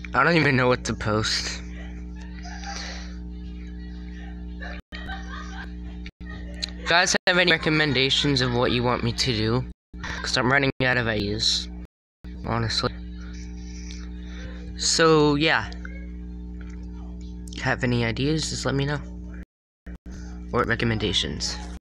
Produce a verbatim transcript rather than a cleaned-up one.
I don't even know what to post. If you guys have any recommendations of what you want me to do, because I'm running out of ideas, honestly. So, yeah. Have any ideas, just let me know. Or recommendations.